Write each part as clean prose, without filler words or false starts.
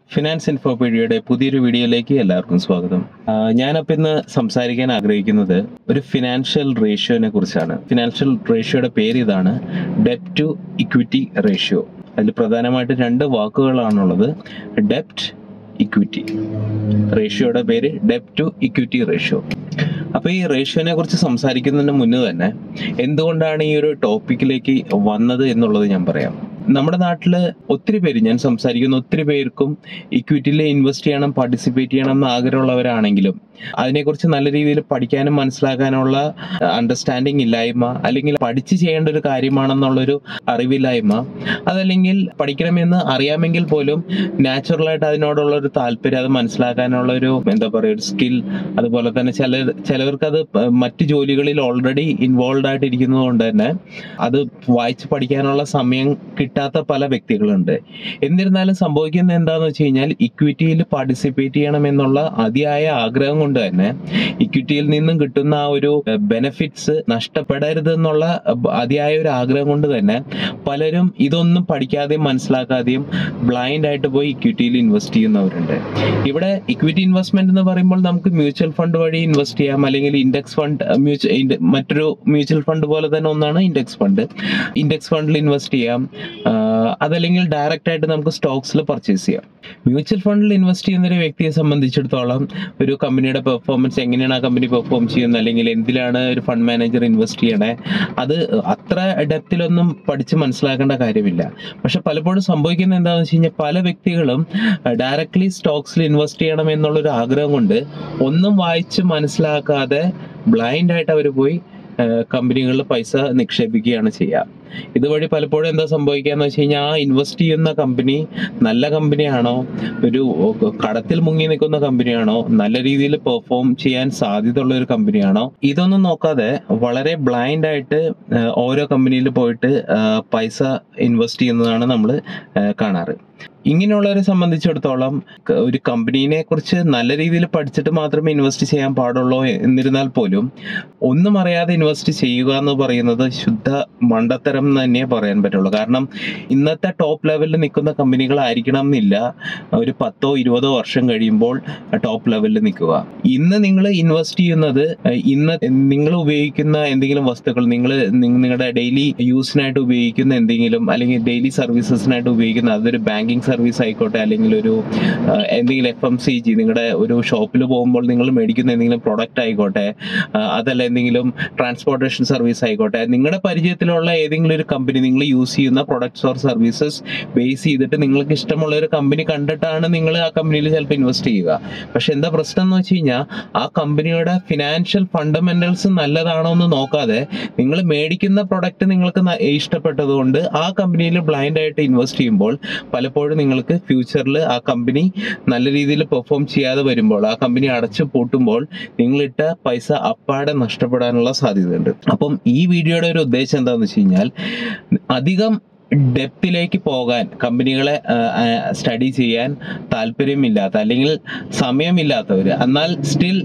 Finance ഇൻഫോപീഡിയയുടെ പുതിയൊരു വീഡിയോയിലേക്ക് എല്ലാവർക്കും സ്വാഗതം. ഞാനപ്പോൾ ഇന്ന് സംസാരിക്കാൻ ആഗ്രഹിക്കുന്നത് ഒരു ഫിനാൻഷ്യൽ റേഷ്യോനെ കുറിച്ചാണ്. ഫിനാൻഷ്യൽ റേഷ്യോയുടെ പേര് ഇതാണ്, ഡെപ്റ്റ് ടു ഇക്വിറ്റി റേഷ്യോ. അതിൽ പ്രധാനമായിട്ട് രണ്ട് വാക്കുകളാണുള്ളത്, ഡെപ്റ്റ്, ഇക്വിറ്റി. റേഷ്യോയുടെ പേര് ഡെപ്റ്റ് ടു ഇക്വിറ്റി റേഷ്യോ. അപ്പോൾ ഈ റേഷ്യോനെ കുറിച്ച് സംസാരിക്കുന്നതിന് മുന്നേ തന്നെ എന്തുകൊണ്ടാണ് ഈ ഒരു ടോപ്പിക്കിലേക്ക് വന്നത് എന്നുള്ളത് ഞാൻ പറയാം. നമ്മുടെ നാട്ടിൽ ഒത്തിരി പേര്, ഞാൻ സംസാരിക്കുന്ന ഒത്തിരി പേർക്കും ഇക്വിറ്റിയിൽ ഇൻവെസ്റ്റ് ചെയ്യണം, പാർട്ടിസിപ്പേറ്റ് ചെയ്യണം എന്ന് ആഗ്രഹമുള്ളവരാണെങ്കിലും അതിനെക്കുറിച്ച് നല്ല രീതിയിൽ പഠിക്കാനും മനസ്സിലാക്കാനുള്ള അണ്ടർസ്റ്റാൻഡിങ് ഇല്ലായ്മ, അല്ലെങ്കിൽ പഠിച്ച് ചെയ്യേണ്ട ഒരു കാര്യമാണെന്നുള്ളൊരു അറിവില്ലായ്മ, അതല്ലെങ്കിൽ പഠിക്കണമെന്ന് അറിയാമെങ്കിൽ പോലും നാച്ചുറലായിട്ട് അതിനോടുള്ള ഒരു താല്പര്യം, അത് മനസ്സിലാക്കാനുള്ള ഒരു ഒരു സ്കിൽ, അതുപോലെ തന്നെ ചിലവർക്ക് അത് മറ്റ് ജോലികളിൽ ഓൾറെഡി ഇൻവോൾവ് ആയിട്ട് ഇരിക്കുന്നത് കൊണ്ട് തന്നെ അത് വായിച്ച് പഠിക്കാനുള്ള സമയം കിട്ടാത്ത പല വ്യക്തികളുണ്ട്. എന്നിരുന്നാലും സംഭവിക്കുന്നത് എന്താണെന്ന് വെച്ച് കഴിഞ്ഞാൽ, ഇക്വിറ്റിയിൽ പാർട്ടിസിപ്പേറ്റ് ചെയ്യണം എന്നുള്ള അതിയായ ആഗ്രഹം കൊണ്ട് തന്നെ ഇക്വിറ്റിയിൽ നിന്നും കിട്ടുന്ന ആ ഒരു ബെനിഫിറ്റ്സ് നഷ്ടപ്പെടരുത് എന്നുള്ള അതിയായ ഒരു ആഗ്രഹം കൊണ്ട് തന്നെ പലരും ഇതൊന്നും പഠിക്കാതെയും മനസ്സിലാക്കാതെയും ബ്ലൈൻഡ് ആയിട്ട് പോയി ഇക്വിറ്റിയിൽ ഇൻവെസ്റ്റ് ചെയ്യുന്നവരുണ്ട്. ഇവിടെ ഇക്വിറ്റി ഇൻവെസ്റ്റ്മെന്റ് എന്ന് പറയുമ്പോൾ നമുക്ക് മ്യൂച്വൽ ഫണ്ട് വഴി ഇൻവെസ്റ്റ് ചെയ്യാം, അല്ലെങ്കിൽ ഇൻഡെക്സ് ഫണ്ട്, മറ്റൊരു മ്യൂച്വൽ ഫണ്ട് പോലെ തന്നെ ഒന്നാണ് ഇൻഡെക്സ് ഫണ്ട്. ഇൻഡെക്സ് ഫണ്ടിൽ ഇൻവെസ്റ്റ് ചെയ്യാം, അതല്ലെങ്കിൽ ഡയറക്റ്റ് ആയിട്ട് നമുക്ക് സ്റ്റോക്സിൽ പർച്ചേസ് ചെയ്യാം. മ്യൂച്വൽ ഫണ്ടിൽ ഇൻവെസ്റ്റ് ചെയ്യുന്ന ഒരു വ്യക്തിയെ സംബന്ധിച്ചിടത്തോളം ഒരു കമ്പനിയുടെ പെർഫോമൻസ്, എങ്ങനെയാണ് ആ കമ്പനി പെർഫോം ചെയ്യുന്നത്, അല്ലെങ്കിൽ എന്തിലാണ് ഒരു ഫണ്ട് മാനേജർ ഇൻവെസ്റ്റ് ചെയ്യണേ, അത് അത്ര ഡെപ്തിലൊന്നും പഠിച്ച് മനസ്സിലാക്കേണ്ട കാര്യമില്ല. പക്ഷെ പലപ്പോഴും സംഭവിക്കുന്നത് എന്താണെന്ന് വെച്ച് കഴിഞ്ഞാൽ, പല വ്യക്തികളും ഡയറക്ട്ലി സ്റ്റോക്സിൽ ഇൻവെസ്റ്റ് ചെയ്യണം എന്നുള്ളൊരു ആഗ്രഹം കൊണ്ട് ഒന്നും വായിച്ച് മനസ്സിലാക്കാതെ ബ്ലൈൻഡ് ആയിട്ട് അവർ പോയി കമ്പനികളിൽ പൈസ നിക്ഷേപിക്കുകയാണ് ചെയ്യുക. ഇതുവഴി പലപ്പോഴും എന്താ സംഭവിക്കാന്ന് വെച്ച് കഴിഞ്ഞാൽ, ആ ഇൻവെസ്റ്റ് ചെയ്യുന്ന കമ്പനി നല്ല കമ്പനിയാണോ, ഒരു കടത്തിൽ മുങ്ങി നിൽക്കുന്ന കമ്പനിയാണോ, നല്ല രീതിയിൽ പെർഫോം ചെയ്യാൻ സാധ്യതയുള്ള ഒരു കമ്പനിയാണോ, ഇതൊന്നും നോക്കാതെ വളരെ ബ്ലൈൻഡ് ആയിട്ട് ഓരോ കമ്പനിയിൽ പോയിട്ട് പൈസ ഇൻവെസ്റ്റ് ചെയ്യുന്നതാണ് നമ്മൾ കാണാറ്. ഇങ്ങനെയുള്ളവരെ സംബന്ധിച്ചിടത്തോളം ഒരു കമ്പനീനെ കുറിച്ച് നല്ല രീതിയിൽ പഠിച്ചിട്ട് മാത്രമേ ഇൻവെസ്റ്റ് ചെയ്യാൻ പാടുള്ളൂ. എന്നിരുന്നാൽ പോലും ഒന്നും അറിയാതെ ഇൻവെസ്റ്റ് ചെയ്യുക എന്ന് പറയുന്നത് ശുദ്ധ മണ്ടത്തരം എന്ന് തന്നെ പറയാൻ പറ്റുള്ളൂ. കാരണം ഇന്നത്തെ ടോപ്പ് ലെവലിൽ നിൽക്കുന്ന കമ്പനികളായിരിക്കണം എന്നില്ല ഒരു 10-20 വർഷം കഴിയുമ്പോൾ ടോപ്പ് ലെവലിൽ നിൽക്കുക. ഇന്ന് നിങ്ങൾ ഇൻവെസ്റ്റ് ചെയ്യുന്നത്, ഇന്ന് നിങ്ങൾ ഉപയോഗിക്കുന്ന എന്തെങ്കിലും വസ്തുക്കൾ, നിങ്ങളുടെ ഡെയിലി യൂസിനായിട്ട് ഉപയോഗിക്കുന്ന എന്തെങ്കിലും, അല്ലെങ്കിൽ ഡെയിലി സർവീസസിനായിട്ട് ഉപയോഗിക്കുന്ന, അതൊരു ബാങ്കിങ് സർവീസ് ആയിക്കോട്ടെ, അല്ലെങ്കിൽ ഒരു എന്തെങ്കിലും FMCG, നിങ്ങളുടെ ഒരു ഷോപ്പിൽ പോകുമ്പോൾ നിങ്ങൾ മേടിക്കുന്ന എന്തെങ്കിലും പ്രൊഡക്റ്റ് ആയിക്കോട്ടെ, അതല്ല എന്തെങ്കിലും ട്രാൻസ്പോർട്ടേഷൻ സർവീസ് ആയിക്കോട്ടെ, നിങ്ങളുടെ പരിചയത്തിലുള്ള ഏതെങ്കിലും ഒരു കമ്പനി, നിങ്ങൾ യൂസ് ചെയ്യുന്ന പ്രൊഡക്ട്സ് ഓർ സർവീസസ് ബേസ് ചെയ്തിട്ട് നിങ്ങൾക്ക് ഇഷ്ടമുള്ള ഒരു കമ്പനി കണ്ടിട്ടാണ് നിങ്ങൾ ആ കമ്പനിയിൽ ചിലപ്പോൾ ഇൻവെസ്റ്റ് ചെയ്യുക. പക്ഷെ എന്താ പ്രശ്നം എന്ന് വെച്ച് കഴിഞ്ഞാൽ, ആ കമ്പനിയുടെ ഫിനാൻഷ്യൽ ഫണ്ടമെന്റൽസ് നല്ലതാണോ എന്ന് നോക്കാതെ നിങ്ങൾ മേടിക്കുന്ന പ്രൊഡക്റ്റ് നിങ്ങൾക്ക് ഇഷ്ടപ്പെട്ടത് കൊണ്ട് ആ കമ്പനിയിൽ ബ്ലൈൻഡ് ആയിട്ട് ഇൻവെസ്റ്റ് ചെയ്യുമ്പോൾ പലപ്പോഴും നിങ്ങൾക്ക് ഫ്യൂച്ചറിൽ ആ കമ്പനി നല്ല രീതിയിൽ പെർഫോം ചെയ്യാതെ വരുമ്പോൾ, ആ കമ്പനി അടച്ചു പൂട്ടുമ്പോൾ നിങ്ങളിട്ട പൈസ അപ്പാടെ നഷ്ടപ്പെടാനുള്ള സാധ്യതയുണ്ട്. അപ്പം ഈ വീഡിയോയുടെ ഒരു ഉദ്ദേശം എന്താണെന്ന് വെച്ച് കഴിഞ്ഞാൽ, അധികം ഡെപ്തിലേക്ക് പോകാൻ, കമ്പനികളെ സ്റ്റഡി ചെയ്യാൻ താല്പര്യമില്ലാത്ത, അല്ലെങ്കിൽ സമയമില്ലാത്തവർ, എന്നാൽ സ്റ്റിൽ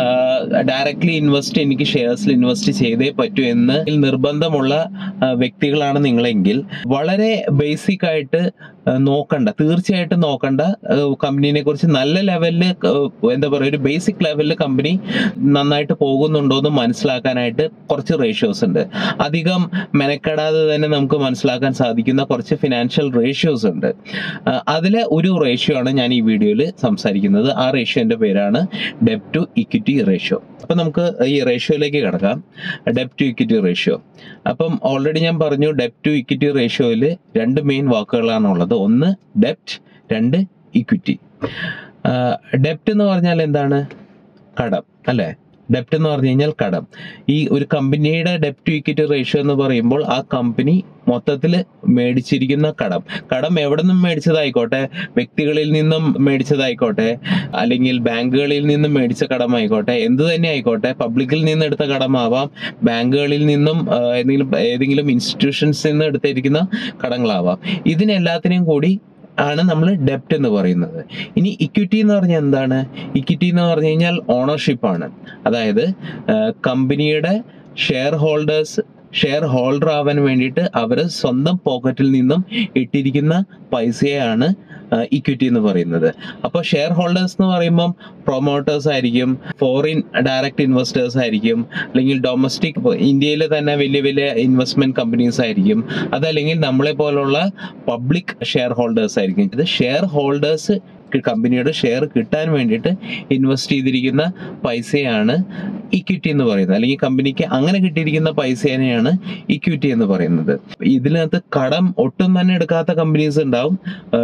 ഡയറക്ട്ലി എനിക്ക് ഷെയർസിൽ ഇൻവെസ്റ്റ് ചെയ്തേ പറ്റൂ എന്ന് നിർബന്ധമുള്ള വ്യക്തികളാണ് നിങ്ങളെങ്കിൽ, വളരെ ബേസിക് ആയിട്ട് തീർച്ചയായിട്ടും നോക്കണ്ട കമ്പനീനെ കുറിച്ച് നല്ല ലെവലിൽ, ഒരു ബേസിക് ലെവലിൽ കമ്പനി നന്നായിട്ട് പോകുന്നുണ്ടോ എന്ന് മനസ്സിലാക്കാനായിട്ട് കുറച്ച് റേഷ്യോസ് ഉണ്ട്. അധികം മെനക്കെടാതെ തന്നെ നമുക്ക് മനസ്സിലാക്കാൻ സാധിക്കുന്ന കുറച്ച് ഫിനാൻഷ്യൽ റേഷ്യോസ് ഉണ്ട്. അതിലെ ഒരു റേഷ്യോ ആണ് ഞാൻ ഈ വീഡിയോയിൽ സംസാരിക്കുന്നത്. ആ റേഷ്യോന്റെ പേരാണ് ഡെപ്റ്റ് ടു ഇക്വിറ്റി റേഷ്യോ. അപ്പം നമുക്ക് ഈ റേഷ്യോയിലേക്ക് കിടക്കാം. ഡെപ്റ്റ് ടു ഇക്വിറ്റി റേഷ്യോ. അപ്പം ഓൾറെഡി ഞാൻ പറഞ്ഞു, ഡെപ്റ്റ് ടു ഇക്വിറ്റി റേഷ്യോയിൽ രണ്ട് മെയിൻ വാക്കുകളാണുള്ളത്. ഒന്ന് ഡെപ്റ്റ്, രണ്ട് ഇക്വിറ്റി. ഡെപ്റ്റ് എന്ന് പറഞ്ഞാൽ എന്താണ്? കടം, അല്ലേ? ഡെപ്റ്റ് എന്ന് പറഞ്ഞു കഴിഞ്ഞാൽ കടം. ഈ ഒരു കമ്പനിയുടെ ഡെപ്റ്റ് ടു ഇക്വിറ്റി റേഷ്യോ എന്ന് പറയുമ്പോൾ ആ കമ്പനി മൊത്തത്തിൽ മേടിച്ചിരിക്കുന്ന കടം എവിടെ നിന്നും മേടിച്ചതായിക്കോട്ടെ, വ്യക്തികളിൽ നിന്നും മേടിച്ചതായിക്കോട്ടെ, അല്ലെങ്കിൽ ബാങ്കുകളിൽ നിന്നും മേടിച്ച കടമായിക്കോട്ടെ, എന്ത് തന്നെ ആയിക്കോട്ടെ, പബ്ലിക്കിൽ നിന്ന് എടുത്ത കടമാവാം, ബാങ്കുകളിൽ നിന്നും ഏതെങ്കിലും ഇൻസ്റ്റിറ്റ്യൂഷൻസിൽ നിന്ന് എടുത്തിരിക്കുന്ന കടങ്ങളാവാം. ഇതിനെല്ലാത്തിനെയും കൂടി ആണ് നമ്മൾ ഡെപ്റ്റ് എന്ന് പറയുന്നത്. ഇനി ഇക്വിറ്റി എന്ന് പറഞ്ഞാൽ എന്താണ്? ഇക്വിറ്റി എന്ന് പറഞ്ഞു കഴിഞ്ഞാൽ ഓണർഷിപ്പാണ്. അതായത് കമ്പനിയുടെ ഷെയർ ഹോൾഡർ ആവാൻ വേണ്ടിയിട്ട് അവർ സ്വന്തം പോക്കറ്റിൽ നിന്നും ഇട്ടിരിക്കുന്ന പൈസയാണ് ഇക്വിറ്റി എന്ന് പറയുന്നത്. അപ്പോൾ ഷെയർ ഹോൾഡേഴ്സ് എന്ന് പറയുമ്പം പ്രൊമോട്ടേഴ്സ് ആയിരിക്കും, ഫോറിൻ ഡയറക്റ്റ് ഇൻവെസ്റ്റേഴ്സ് ആയിരിക്കും, അല്ലെങ്കിൽ ഡൊമസ്റ്റിക് ഇന്ത്യയിലെ തന്നെ വലിയ വലിയ ഇൻവെസ്റ്റ്മെന്റ് കമ്പനീസ് ആയിരിക്കും, അതല്ലെങ്കിൽ നമ്മളെ പോലുള്ള പബ്ലിക് ഷെയർ ഹോൾഡേഴ്സ് ആയിരിക്കും. ഇത് ഷെയർ ഹോൾഡേഴ്സ് കമ്പനിയുടെ ഷെയർ കിട്ടാൻ വേണ്ടിയിട്ട് ഇൻവെസ്റ്റ് ചെയ്തിരിക്കുന്ന പൈസയാണ് ഇക്വിറ്റി എന്ന് പറയുന്നത്, അല്ലെങ്കിൽ കമ്പനിക്ക് അങ്ങനെ കിട്ടിയിരിക്കുന്ന പൈസേനെയാണ് ഇക്വിറ്റി എന്ന് പറയുന്നത്. ഇതിനകത്ത് കടം ഒട്ടും തന്നെ എടുക്കാത്ത കമ്പനീസ് ഉണ്ടാവും.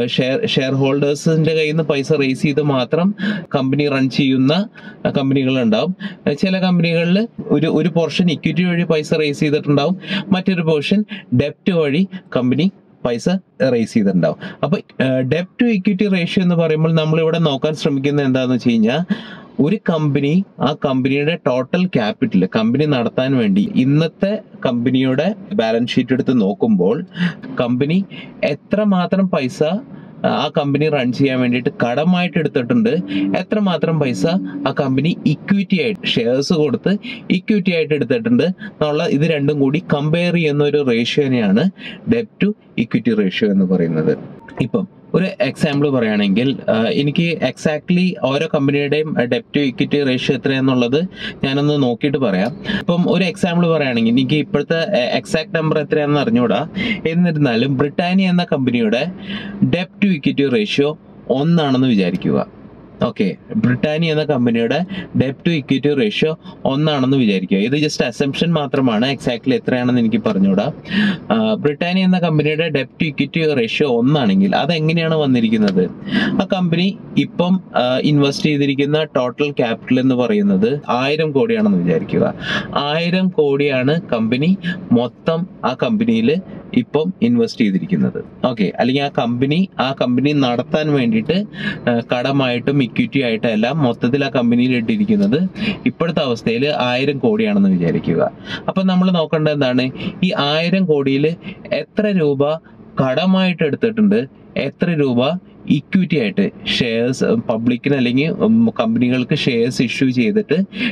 ഷെയർ ഹോൾഡേഴ്സിന്റെ കയ്യിൽ നിന്ന് പൈസ റേസ് ചെയ്ത് മാത്രം കമ്പനി റൺ ചെയ്യുന്ന കമ്പനികൾ ഉണ്ടാവും. ചില കമ്പനികളിൽ ഒരു പോർഷൻ ഇക്വിറ്റി വഴി പൈസ റേസ് ചെയ്തിട്ടുണ്ടാവും, മറ്റൊരു പോർഷൻ ഡെപ്റ്റ് വഴി കമ്പനി പൈസ റേസ് ചെയ്തിട്ടുണ്ടാവും. അപ്പൊ ഡെപ്റ്റ് ടു ഇക്വിറ്റി റേഷ്യോ എന്ന് പറയുമ്പോൾ നമ്മളിവിടെ നോക്കാൻ ശ്രമിക്കുന്നത് എന്താണെന്ന് വെച്ച് കഴിഞ്ഞാൽ, ഒരു കമ്പനി ആ കമ്പനിയുടെ ടോട്ടൽ ക്യാപിറ്റൽ കമ്പനി നടത്താൻ വേണ്ടി ഇന്നത്തെ കമ്പനിയുടെ ബാലൻസ് ഷീറ്റ് എടുത്ത് നോക്കുമ്പോൾ കമ്പനി എത്രമാത്രം പൈസ ആ കമ്പനി റൺ ചെയ്യാൻ വേണ്ടിയിട്ട് കടമായിട്ട് എടുത്തിട്ടുണ്ട്, എത്രമാത്രം പൈസ ആ കമ്പനി ഇക്വിറ്റി ആയിട്ട് ഷെയർസ് കൊടുത്ത് ഇക്വിറ്റി ആയിട്ട് എടുത്തിട്ടുണ്ട് എന്നുള്ള ഇത് രണ്ടും കൂടി കമ്പയർ ചെയ്യുന്ന ഒരു റേഷ്യോനെയാണ് ഡെപ്റ്റ് ടു ഇക്വിറ്റി റേഷ്യോ എന്ന് പറയുന്നത്. ഇപ്പം ഒരു എക്സാമ്പിൾ പറയുകയാണെങ്കിൽ, എനിക്ക് എക്സാക്ട്ലി ഓരോ കമ്പനിയുടെയും ഡെപ്റ്റ് ടു ഇക്വിറ്റി റേഷ്യോ എത്രയാണെന്നുള്ളത് ഞാനൊന്ന് നോക്കിയിട്ട് പറയാം. ഇപ്പം ഒരു എക്സാമ്പിൾ പറയുകയാണെങ്കിൽ, എനിക്ക് ഇപ്പോഴത്തെ എക്സാക്ട് നമ്പർ എത്രയാണെന്ന് അറിഞ്ഞുകൂടാ, എന്നിരുന്നാലും ബ്രിട്ടാനിയ എന്ന കമ്പനിയുടെ ഡെപ്റ്റ് ടു ഇക്വിറ്റി റേഷ്യോ 1 വിചാരിക്കുക. ഓക്കെ, ബ്രിട്ടാനിയ എന്ന കമ്പനിയുടെ ഡെപ്റ്റ് ടു ഇക്വിറ്റി റേഷ്യോ 1 വിചാരിക്കുക. ഇത് ജസ്റ്റ് അസംപ്ഷൻ മാത്രമാണ്, എക്സാക്ട്ലി എത്രയാണെന്ന് എനിക്ക് പറഞ്ഞുകൂടാ. ബ്രിട്ടാനിയ എന്ന കമ്പനിയുടെ ഡെപ്റ്റ് ടു ഇക്വിറ്റി റേഷ്യോ 1 അതെങ്ങനെയാണ് വന്നിരിക്കുന്നത്? ആ കമ്പനി ഇപ്പം ഇൻവെസ്റ്റ് ചെയ്തിരിക്കുന്ന ടോട്ടൽ ക്യാപിറ്റൽ എന്ന് പറയുന്നത് 1000 കോടിയാണെന്ന് വിചാരിക്കുക. 1000 കോടിയാണ് കമ്പനി മൊത്തം ആ കമ്പനിയിൽ ഇപ്പം ഇൻവെസ്റ്റ് ചെയ്തിരിക്കുന്നത്. ഓക്കെ, അല്ലെങ്കിൽ ആ കമ്പനി നടത്താൻ വേണ്ടിയിട്ട് കടമായിട്ടും ഇക്വിറ്റി ആയിട്ടും എല്ലാം മൊത്തത്തിൽ ആ കമ്പനിയിൽ ഇട്ടിരിക്കുന്നത് ഇപ്പോഴത്തെ അവസ്ഥയിൽ 1000 കോടിയാണെന്ന് വിചാരിക്കുക. അപ്പൊ നമ്മൾ നോക്കേണ്ടത് എന്താണ്? ഈ 1000 കോടിയിൽ എത്ര രൂപ കടമായിട്ട് എടുത്തിട്ടുണ്ട്, എത്ര രൂപ ഇക്വിറ്റി ആയിട്ട് ഷെയർസ് പബ്ലിക്കിന് അല്ലെങ്കിൽ കമ്പനികൾക്ക് ഷെയർസ് ഇഷ്യൂ ചെയ്തിട്ട്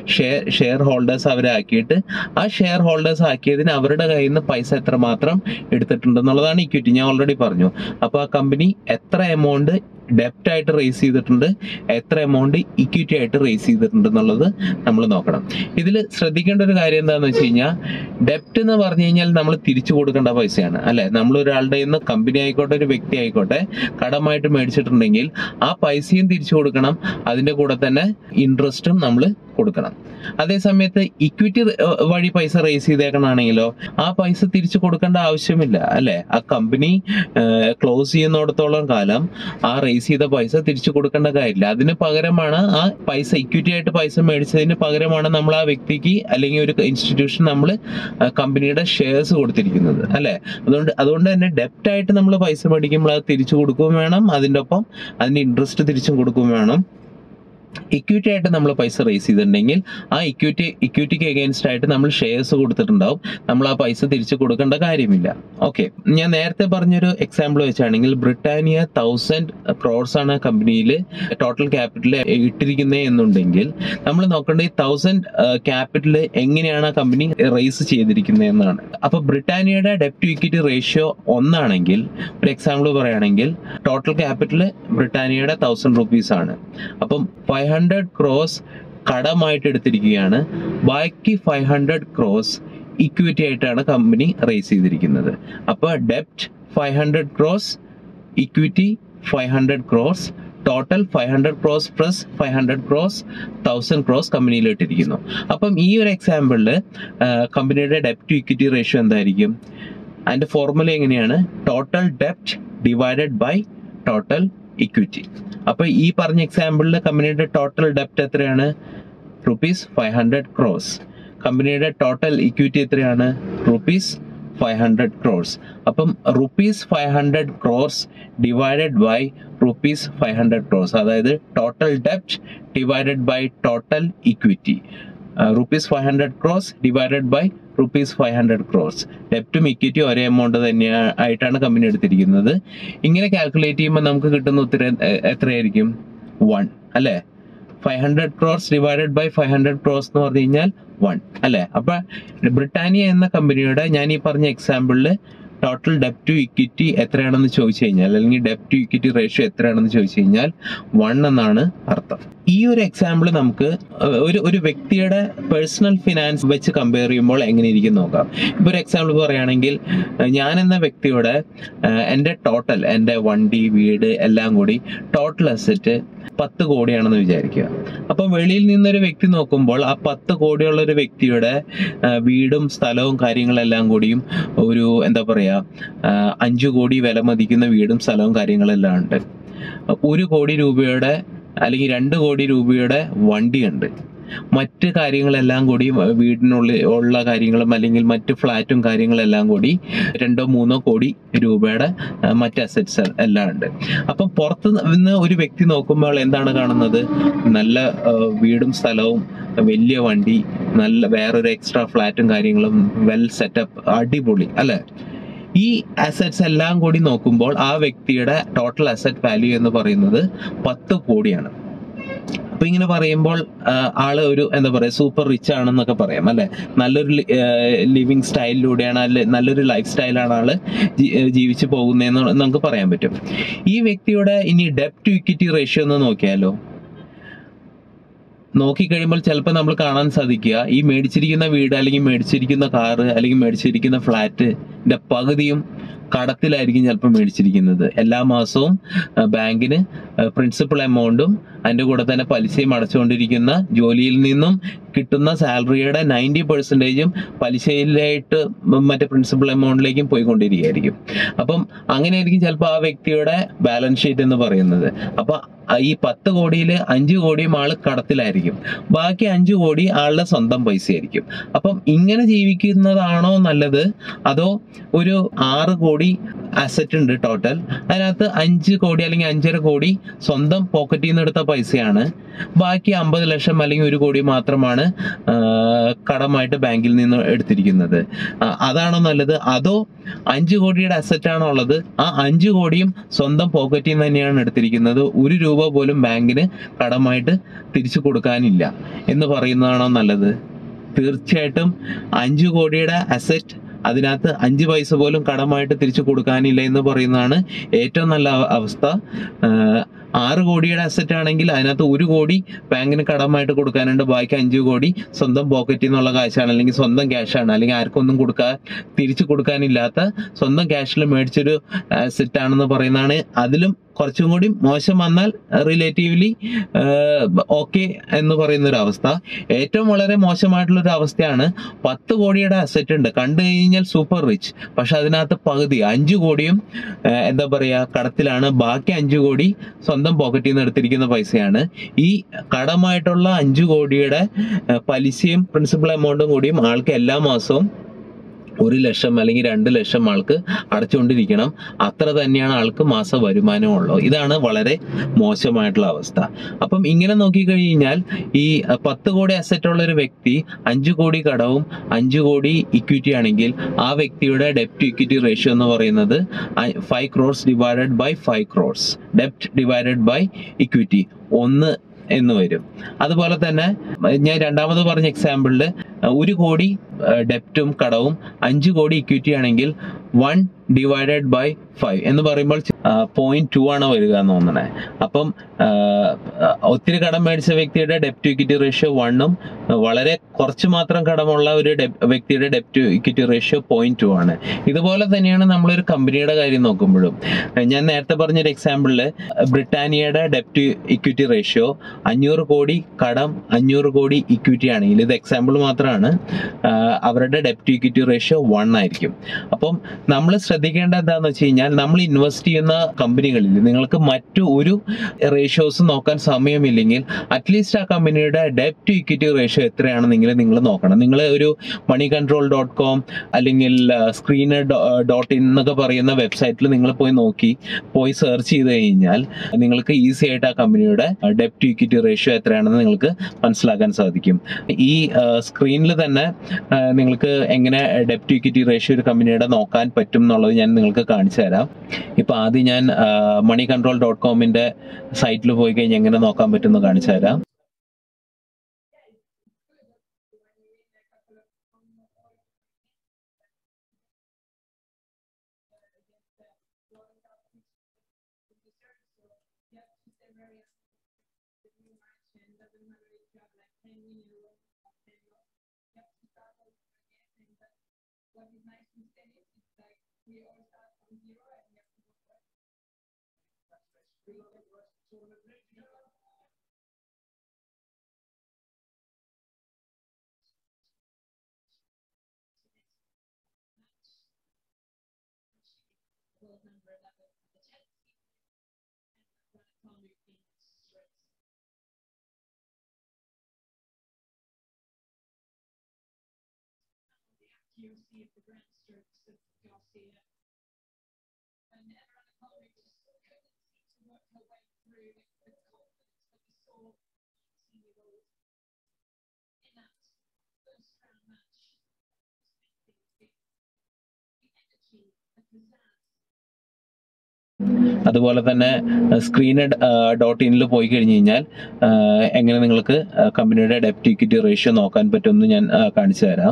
ഷെയർ ഹോൾഡേഴ്സ് അവരെ ആക്കിയിട്ട് ആ ഷെയർ ഹോൾഡേഴ്സ് ആക്കിയതിന് അവരുടെ കയ്യിൽ നിന്ന് പൈസ എത്രമാത്രം എടുത്തിട്ടുണ്ടെന്നുള്ളതാണ് ഇക്വിറ്റി. ഞാൻ ഓൾറെഡി പറഞ്ഞു. അപ്പോൾ ആ കമ്പനി എത്ര എമൗണ്ട് ഡെപ്റ്റ് ആയിട്ട് റേസ് ചെയ്തിട്ടുണ്ട്, എത്ര എമൗണ്ട് ഇക്വിറ്റി ആയിട്ട് റേസ് ചെയ്തിട്ടുണ്ട് എന്നുള്ളത് നമ്മൾ നോക്കണം. ഇതിൽ ശ്രദ്ധിക്കേണ്ട ഒരു കാര്യം എന്താണെന്ന് വെച്ച് കഴിഞ്ഞാൽ, ഡെപ്റ്റ് എന്ന് പറഞ്ഞു കഴിഞ്ഞാൽ നമ്മൾ തിരിച്ചു കൊടുക്കേണ്ട പൈസയാണ്, അല്ലെ? നമ്മൾ ഒരാളുടെ നിന്ന് കമ്പനി ആയിക്കോട്ടെ ഒരു വ്യക്തി ആയിക്കോട്ടെ കടമായിട്ട് മേടിച്ചിട്ടുണ്ടെങ്കിൽ ആ പൈസയും തിരിച്ചു കൊടുക്കണം, അതിന്റെ കൂടെ തന്നെ ഇൻട്രസ്റ്റും നമ്മൾ കൊടുക്കണം. അതേസമയത്ത് ഇക്വിറ്റി വഴി പൈസ റേസ് ചെയ്തേക്കണാണെങ്കിലോ ആ പൈസ തിരിച്ചു കൊടുക്കേണ്ട ആവശ്യമില്ല, അല്ലെ? ആ കമ്പനി ക്ലോസ് ചെയ്യുന്നിടത്തോളം കാലം ആ റേസ് ചെയ്ത പൈസ തിരിച്ചു കൊടുക്കേണ്ട കാര്യമില്ല. അതിന് പകരമാണ് ആ പൈസ ഇക്വിറ്റി ആയിട്ട് പൈസ മേടിച്ചതിന് പകരമാണ് നമ്മൾ ആ വ്യക്തിക്ക് അല്ലെങ്കിൽ ഒരു ഇൻസ്റ്റിറ്റ്യൂഷൻ നമ്മൾ കമ്പനിയുടെ ഷെയർസ് കൊടുത്തിരിക്കുന്നത്, അല്ലെ? അതുകൊണ്ട് തന്നെ ഡെപ്റ്റ് ആയിട്ട് നമ്മൾ പൈസ മേടിക്കുമ്പോൾ അത് തിരിച്ചു കൊടുക്കുകയും വേണം, അതിൻ്റെ ഒപ്പം അതിന്റെ ഇൻട്രസ്റ്റ് തിരിച്ചും കൊടുക്കുകയും വേണം. ഇക്വിറ്റി ആയിട്ട് നമ്മൾ പൈസ റേസ് ചെയ്തിട്ടുണ്ടെങ്കിൽ ആ ഇക്വിറ്റിക്ക് അഗേൻസ്റ്റ് ആയിട്ട് നമ്മൾ ഷെയർസ് കൊടുത്തിട്ടുണ്ടാവും, നമ്മൾ ആ പൈസ തിരിച്ചു കൊടുക്കേണ്ട കാര്യമില്ല. ഓക്കെ, ഞാൻ നേരത്തെ പറഞ്ഞൊരു എക്സാമ്പിൾ വെച്ചാണെങ്കിൽ ബ്രിട്ടാനിയ 1000 crores ആണ് കമ്പനിയിൽ ടോട്ടൽ ക്യാപിറ്റൽ ഇട്ടിരിക്കുന്നത് എന്നുണ്ടെങ്കിൽ നമ്മൾ നോക്കേണ്ടത് ഈ 1000 ക്യാപിറ്റൽ എങ്ങനെയാണ് ആ കമ്പനി റേസ് ചെയ്തിരിക്കുന്നത് എന്നാണ്. അപ്പൊ ബ്രിട്ടാനിയയുടെ ഡെപ്റ്റ് ടു ഇക്വിറ്റി റേഷ്യോ 1 ഒരു എക്സാമ്പിൾ പറയുകയാണെങ്കിൽ ടോട്ടൽ ക്യാപിറ്റൽ ബ്രിട്ടാനിയയുടെ 1000 rupees ആണ്. അപ്പം 500 crores കടമായിട്ട് എടുത്തിരിക്കുകയാണ്, ബാക്കി 500 crores ഇക്വിറ്റി ആയിട്ടാണ് കമ്പനി റേസ് ചെയ്തിരിക്കുന്നത്. അപ്പോൾ ഡെപ്റ്റ് 500 crores, equity 500 crores, total 500 crores plus 500 crores 1000 crores കമ്പനിയിൽ ഇട്ടിരിക്കുന്നു. അപ്പം ഈ ഒരു എക്സാമ്പിളിൽ കമ്പനിയുടെ ഡെപ്റ്റ് ടു ഇക്വിറ്റി റേഷ്യോ എന്തായിരിക്കും? അതിന്റെ ഫോർമുല എങ്ങനെയാണ്? ടോട്ടൽ ഡെപ്റ്റ് ഡിവൈഡഡ് ബൈ ടോട്ടൽ ഇക്വിറ്റി. അപ്പൊ ഈ പറഞ്ഞ എക്സാമ്പിളിൽ കമ്പനിയുടെ ടോട്ടൽ ഡെപ്റ്റ് എത്രയാണ്? ₹500 crores. കമ്പനിയുടെ ടോട്ടൽ ഇക്വിറ്റി എത്രയാണ്? ₹500 crores. അപ്പം ₹500 crores ഡിവൈഡഡ് ബൈ ₹500 crores, അതായത് ടോട്ടൽ ഡെപ്റ്റ് divided by total equity. ₹500 crores divided by ₹500 crores. ഡെപ്റ്റും ഇക്വിറ്റി ഒരേ എമൗണ്ട് തന്നെ ആയിട്ടാണ് കമ്പനി എടുത്തിരിക്കുന്നത്. ഇങ്ങനെ കാൽക്കുലേറ്റ് ചെയ്യുമ്പോൾ നമുക്ക് കിട്ടുന്ന ഉത്തരം എത്രയായിരിക്കും? 1, അല്ലെ? 500 crores ഡിവൈഡഡ് ബൈ 500 crores എന്ന് പറഞ്ഞു കഴിഞ്ഞാൽ 1, അല്ലെ? അപ്പൊ ബ്രിട്ടാനിയ എന്ന കമ്പനിയുടെ ഞാൻ ഈ പറഞ്ഞ എക്സാമ്പിളിൽ ടോട്ടൽ ഡെപ്റ്റ് ടു ഇക്വിറ്റി എത്രയാണെന്ന് ചോദിച്ചു കഴിഞ്ഞാൽ, അല്ലെങ്കിൽ ഡെപ്റ്റ് ടു ഇക്വിറ്റി റേഷ്യോ എത്രയാണെന്ന് ചോദിച്ചു കഴിഞ്ഞാൽ 1 എന്നാണ് അർത്ഥം. ഈ ഒരു എക്സാമ്പിൾ നമുക്ക് ഒരു വ്യക്തിയുടെ പേഴ്സണൽ ഫിനാൻസ് വെച്ച് കമ്പയർ ചെയ്യുമ്പോൾ എങ്ങനെ ഇരിക്കും നോക്കാം. ഇപ്പോൾ ഒരു എക്സാമ്പിൾ പറയുകയാണെങ്കിൽ, ഞാൻ എന്ന വ്യക്തിയുടെ എൻ്റെ ടോട്ടൽ, എൻ്റെ വണ്ടി, വീട് എല്ലാം കൂടി ടോട്ടൽ അസറ്റ് 10 കോടിയാണെന്ന് വിചാരിക്കുക. അപ്പം വെളിയിൽ നിന്നൊരു വ്യക്തി നോക്കുമ്പോൾ ആ 10 കോടിയുള്ള ഒരു വ്യക്തിയുടെ വീടും സ്ഥലവും കാര്യങ്ങളെല്ലാം കൂടിയും ഒരു എന്താ പറയുക 5 കോടി വില മതിക്കുന്ന വീടും സ്ഥലവും കാര്യങ്ങളെല്ലാം ഉണ്ട്. 1 കോടി രൂപയുടെ അല്ലെങ്കിൽ 2 കോടി രൂപയുടെ വണ്ടിയുണ്ട്. മറ്റ് കാര്യങ്ങളെല്ലാം കൂടി വീടിനുള്ളിൽ ഉള്ള കാര്യങ്ങളും അല്ലെങ്കിൽ മറ്റ് ഫ്ലാറ്റും കാര്യങ്ങളെല്ലാം കൂടി 2-3 കോടി രൂപയുടെ മറ്റ് അസറ്റ്സ് എല്ലാം ഉണ്ട്. അപ്പം പുറത്ത് നിന്ന് ഒരു വ്യക്തി നോക്കുമ്പോൾ എന്താണ് കാണുന്നത്? നല്ല വീടും സ്ഥലവും, വലിയ വണ്ടി, നല്ല വേറൊരു എക്സ്ട്രാ ഫ്ലാറ്റും കാര്യങ്ങളും, വെൽ സെറ്റപ്പ്, അടിപൊളി അല്ലേ? ഈ അസറ്റ്സ് എല്ലാം കൂടി നോക്കുമ്പോൾ ആ വ്യക്തിയുടെ ടോട്ടൽ അസറ്റ് വാല്യൂ എന്ന് പറയുന്നത് 10 കോടിയാണ്. അപ്പൊ ഇങ്ങനെ പറയുമ്പോൾ ആള് ഒരു എന്താ പറയാ സൂപ്പർ റിച്ച് ആണെന്നൊക്കെ പറയാം അല്ലെ. നല്ലൊരു ലിവിങ് സ്റ്റൈലിലൂടെയാണ്, അല്ലെ നല്ലൊരു ലൈഫ് സ്റ്റൈലാണ് ആള് ജീവിച്ചു പോകുന്നതെന്ന് നമുക്ക് പറയാൻ പറ്റും. ഈ വ്യക്തിയുടെ ഇനി ഡെപ്റ്റ് ടു ഇക്വിറ്റി റേഷ്യോ എന്ന് നോക്കിയാലോ, നോക്കിക്കഴിയുമ്പോൾ ചിലപ്പോൾ നമ്മൾ കാണാൻ സാധിക്കുക, ഈ മേടിച്ചിരിക്കുന്ന വീട് അല്ലെങ്കിൽ മേടിച്ചിരിക്കുന്ന കാറ് അല്ലെങ്കിൽ മേടിച്ചിരിക്കുന്ന ഫ്ലാറ്റിന്റെ പകുതിയും കടത്തിലായിരിക്കും ചിലപ്പോൾ മേടിച്ചിരിക്കുന്നത്. എല്ലാ മാസവും ബാങ്കിന് പ്രിൻസിപ്പൽ എമൗണ്ടും അതിൻ്റെ കൂടെ തന്നെ പലിശയും അടച്ചുകൊണ്ടിരിക്കുന്ന, ജോലിയിൽ നിന്നും കിട്ടുന്ന സാലറിയുടെ 90% പലിശയിലായിട്ട് മറ്റേ പ്രിൻസിപ്പൽ എമൗണ്ടിലേക്കും പോയിക്കൊണ്ടിരിക്കുകയായിരിക്കും. അപ്പം അങ്ങനെയായിരിക്കും ചിലപ്പോൾ ആ വ്യക്തിയുടെ ബാലൻസ് ഷീറ്റ് എന്ന് പറയുന്നത്. അപ്പൊ ഈ 10 കോടിയിൽ 5 കോടിയും ആള് കടത്തിലായിരിക്കും, ബാക്കി 5 കോടി ആളുടെ സ്വന്തം പൈസ ആയിരിക്കും. അപ്പം ഇങ്ങനെ ജീവിക്കുന്നതാണോ നല്ലത്, അതോ ഒരു 6 കോടി അസറ്റ് ഉണ്ട് ടോട്ടൽ, അതിനകത്ത് 5 കോടി അല്ലെങ്കിൽ 5.5 കോടി സ്വന്തം പോക്കറ്റിൽ നിന്ന് എടുത്ത പൈസയാണ്, ബാക്കി 50 ലക്ഷം അല്ലെങ്കിൽ 1 കോടി മാത്രമാണ് കടമായിട്ട് ബാങ്കിൽ നിന്ന് എടുത്തിരിക്കുന്നത്, അതാണോ നല്ലത്? അതോ 5 കോടിയുടെ അസറ്റ് ആണോ ഉള്ളത്, ആ 5 കോടിയും സ്വന്തം പോക്കറ്റിൽ നിന്ന് തന്നെയാണ് എടുത്തിരിക്കുന്നത്, 1 രൂപ പോലും ബാങ്കിന് കടമായിട്ട് തിരിച്ചു കൊടുക്കാനില്ല എന്ന് പറയുന്നതാണോ നല്ലത്? തീർച്ചയായിട്ടും 5 കോടിയുടെ അസറ്റ്, അതിനകത്ത് 5 പൈസ പോലും കടമായിട്ട് തിരിച്ചു കൊടുക്കാനില്ല എന്ന് പറയുന്നതാണ് ഏറ്റവും നല്ല അവസ്ഥ. 6 കോടിയുടെ അസറ്റ് ആണെങ്കിൽ അതിനകത്ത് 1 കോടി ബാങ്കിന് കടമായിട്ട് കൊടുക്കാനുണ്ട്, ബാക്കി 5 കോടി സ്വന്തം പോക്കറ്റിൽ നിന്നുള്ള കാശാണ്, അല്ലെങ്കിൽ സ്വന്തം ക്യാഷാണ്, അല്ലെങ്കിൽ ആർക്കൊന്നും തിരിച്ചു കൊടുക്കാനില്ലാത്ത സ്വന്തം ക്യാഷിൽ മേടിച്ചൊരു അസറ്റ് ആണെന്ന് പറയുന്നതാണ്. അതിലും കുറച്ചും കൂടി മോശം വന്നാൽ റിലേറ്റീവ്ലി ഓക്കെ എന്ന് പറയുന്ന ഒരു അവസ്ഥ. ഏറ്റവും വളരെ മോശമായിട്ടുള്ളൊരു അവസ്ഥയാണ് 10 കോടിയുടെ അസറ്റ് ഉണ്ട്, കണ്ടു കഴിഞ്ഞാൽ സൂപ്പർ റിച്ച്, പക്ഷെ അതിനകത്ത് പകുതി 5 കോടിയും എന്താ പറയാ കടത്തിലാണ്, ബാക്കി 5 കോടി സ്വന്തം പോക്കറ്റിൽ നിന്ന് എടുത്തിരിക്കുന്ന പൈസയാണ്. ഈ കടമായിട്ടുള്ള 5 കോടിയുടെ പലിശയും പ്രിൻസിപ്പൽ എമൗണ്ടും കൂടിയും ആൾക്ക് എല്ലാ മാസവും 1 ലക്ഷം അല്ലെങ്കിൽ 2 ലക്ഷം ആൾക്ക് അടച്ചുകൊണ്ടിരിക്കണം. അത്ര തന്നെയാണ് ആൾക്ക് മാസ വരുമാനമുള്ളൂ. ഇതാണ് വളരെ മോശമായിട്ടുള്ള അവസ്ഥ. അപ്പം ഇങ്ങനെ നോക്കിക്കഴിഞ്ഞാൽ ഈ 10 കോടി അസറ്റ് ഉള്ള ഒരു വ്യക്തി 5 കോടി കടവും 5 കോടി ഇക്വിറ്റി ആണെങ്കിൽ ആ വ്യക്തിയുടെ ഡെപ്റ്റ് ടു ഇക്വിറ്റി റേഷ്യോ എന്ന് പറയുന്നത് 5 crores ഡിവൈഡഡ് ബൈ 5 crores, ഡെപ്റ്റ് ഡിവൈഡഡ് ബൈ ഇക്വിറ്റി 1 എന്ന് വരും. അതുപോലെ തന്നെ ഞാൻ രണ്ടാമത് പറഞ്ഞ എക്സാമ്പിളില് 1 കോടി ഡെപ്റ്റും കടവും 5 കോടി ഇക്വിറ്റി ആണെങ്കിൽ 1 ഡിവൈഡഡ് ബൈ 5 എന്ന് പറയുമ്പോൾ 0.2 ആണ് വരിക എന്ന് തോന്നണേ. അപ്പം ഒത്തിരി കടം മേടിച്ച വ്യക്തിയുടെ ഡെപ്റ്റ് ഇക്വിറ്റി റേഷ്യോ 1ഉം വളരെ കുറച്ച് മാത്രം കടമുള്ള ഒരു വ്യക്തിയുടെ ഡെപ്റ്റ് ഇക്വിറ്റി റേഷ്യോ 0.2 ആണ്. ഇതുപോലെ തന്നെയാണ് നമ്മളൊരു കമ്പനിയുടെ കാര്യം നോക്കുമ്പോഴും. ഞാൻ നേരത്തെ പറഞ്ഞൊരു എക്സാമ്പിളില് ബ്രിട്ടാനിയയുടെ ഡെപ്റ്റ് ഇക്വിറ്റി റേഷ്യോ 500 കോടി കടം 500 കോടി ഇക്വിറ്റി ആണെങ്കിൽ, ഇത് എക്സാമ്പിൾ മാത്രമാണ്, അവരുടെ ഡെപ്റ്റ് ഇക്വിറ്റി റേഷ്യോ 1 ആയിരിക്കും. അപ്പം നമ്മൾ ശ്രദ്ധിക്കേണ്ട എന്താണെന്ന് വെച്ച് കഴിഞ്ഞാൽ, നമ്മൾ ഇൻവെസ്റ്റ് ചെയ്യുന്ന കമ്പനികളിൽ നിങ്ങൾക്ക് മറ്റു ഒരു റേഷ്യോസ് നോക്കാൻ സമയമില്ലെങ്കിൽ അറ്റ്ലീസ്റ്റ് ആ കമ്പനിയുടെ ഡെപ്റ്റ് ഇക്വിറ്റി റേഷ്യോ എത്രയാണെന്നെങ്കിൽ നിങ്ങൾ നോക്കണം. നിങ്ങൾ ഒരു moneycontrol.com അല്ലെങ്കിൽ screener.in എന്നൊക്കെ പറയുന്ന വെബ്സൈറ്റിൽ നിങ്ങൾ പോയി സെർച്ച് ചെയ്ത് കഴിഞ്ഞാൽ നിങ്ങൾക്ക് ഈസി ആയിട്ട് ആ കമ്പനിയുടെ ഡെപ്റ്റ് ഇക്വിറ്റി റേഷ്യോ എത്രയാണെന്ന് നിങ്ങൾക്ക് മനസ്സിലാക്കാൻ സാധിക്കും. ഈ സ്ക്രീനിൽ തന്നെ നിങ്ങൾക്ക് എങ്ങനെ ഡെപ്റ്റ് ഇക്വിറ്റി റേഷ്യോ ഒരു കമ്പനിയുടെ നോക്കാൻ പറ്റും എന്നുള്ളത് ഞാൻ നിങ്ങൾക്ക് കാണിച്ചു തരാം. ഇപ്പൊ ആദ്യം ഞാൻ moneycontrol.com സൈറ്റിൽ പോയി കഴിഞ്ഞാൽ എങ്ങനെ നോക്കാൻ പറ്റുമെന്ന് കാണിച്ചു തരാം. അതുപോലെ തന്നെ സ്ക്രീൻ .in പോയി കഴിഞ്ഞ് കഴിഞ്ഞാൽ എങ്ങനെ നിങ്ങൾക്ക് കമ്പനിയുടെ ഡെപ്റ്റ് ഇക്വിറ്റി റേഷ്യോ നോക്കാൻ പറ്റുമെന്ന് ഞാൻ കാണിച്ചു തരാം.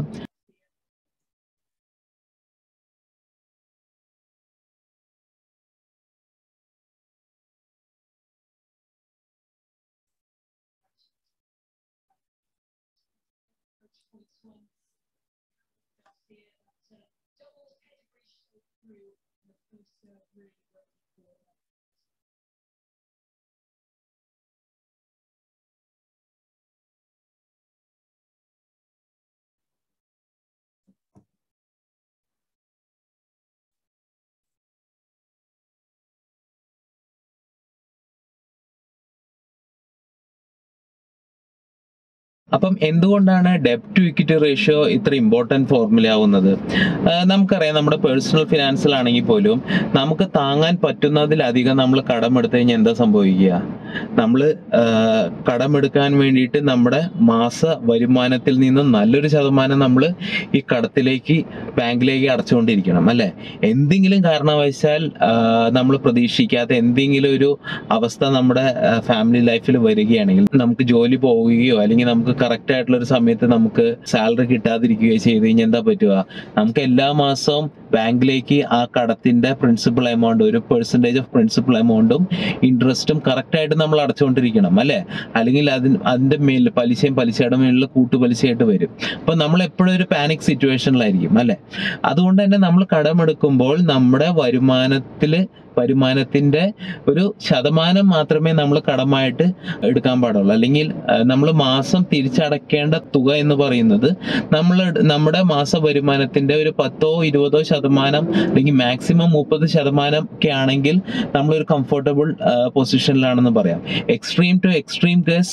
അപ്പം എന്തുകൊണ്ടാണ് ഡെപ്റ്റ് ടു ഇക്വിറ്റി റേഷ്യോ ഇത്ര ഇമ്പോർട്ടൻറ്റ് ഫോർമുല ആവുന്നത്? നമുക്കറിയാം, നമ്മുടെ പേഴ്സണൽ ഫിനാൻസിലാണെങ്കിൽ പോലും നമുക്ക് താങ്ങാൻ പറ്റുന്നതിലധികം നമ്മൾ കടമെടുത്തു കഴിഞ്ഞാൽ എന്താ സംഭവിക്കുക? നമ്മൾ കടമെടുക്കാൻ വേണ്ടിയിട്ട് നമ്മുടെ മാസ വരുമാനത്തിൽ നിന്നും നല്ലൊരു ശതമാനം നമ്മൾ ഈ കടത്തിലേക്ക് ബാങ്കിലേക്ക് അടച്ചുകൊണ്ടിരിക്കണം, അല്ലേ? എന്തെങ്കിലും കാരണവശാൽ നമ്മൾ പ്രതീക്ഷിക്കാത്ത എന്തെങ്കിലും ഒരു അവസ്ഥ നമ്മുടെ ഫാമിലി ലൈഫിൽ വരികയാണെങ്കിൽ, നമുക്ക് ജോലി പോവുകയോ അല്ലെങ്കിൽ നമുക്ക് കറക്റ്റ് ആയിട്ടുള്ള ഒരു സമയത്ത് നമുക്ക് സാലറി കിട്ടാതിരിക്കുകയോ ചെയ്ത് കഴിഞ്ഞാൽ എന്താ പറ്റുക? നമുക്ക് എല്ലാ മാസവും ബാങ്കിലേക്ക് ആ കടത്തിന്റെ പ്രിൻസിപ്പൽ എമൗണ്ട്, ഒരു പെർസെൻറ്റേജ് ഓഫ് പ്രിൻസിപ്പൽ എമൗണ്ടും ഇൻട്രസ്റ്റും കറക്റ്റായിട്ട് നമ്മൾ അടച്ചുകൊണ്ടിരിക്കണം, അല്ലേ? അല്ലെങ്കിൽ അതിന്റെ മേലിൽ പലിശയും പലിശയുടെ മേലിൽ കൂട്ടുപലിശയായിട്ട് വരും. അപ്പൊ നമ്മൾ എപ്പോഴും ഒരു പാനിക് സിറ്റുവേഷനിലായിരിക്കും, അല്ലേ? അതുകൊണ്ട് തന്നെ നമ്മൾ കടമെടുക്കുമ്പോൾ നമ്മുടെ വരുമാനത്തിന്റെ ഒരു ശതമാനം മാത്രമേ നമ്മൾ കടമായിട്ട് എടുക്കാൻ പാടുള്ളൂ. അല്ലെങ്കിൽ നമ്മൾ മാസം തിരിച്ചടക്കേണ്ട തുക എന്ന് പറയുന്നത് നമ്മുടെ മാസ വരുമാനത്തിന്റെ ഒരു 10-20% അല്ലെങ്കിൽ മാക്സിമം 30% ഒക്കെ ആണെങ്കിൽ നമ്മളൊരു കംഫർട്ടബിൾ പൊസിഷനിലാണെന്ന് പറയാം. എക്സ്ട്രീം ടു എക്സ്ട്രീം കേസ്